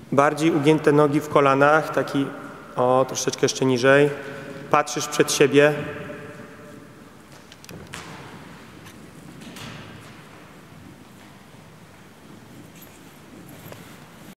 Bardziej ugięte nogi w kolanach, taki, o, troszeczkę jeszcze niżej. Patrzysz przed siebie.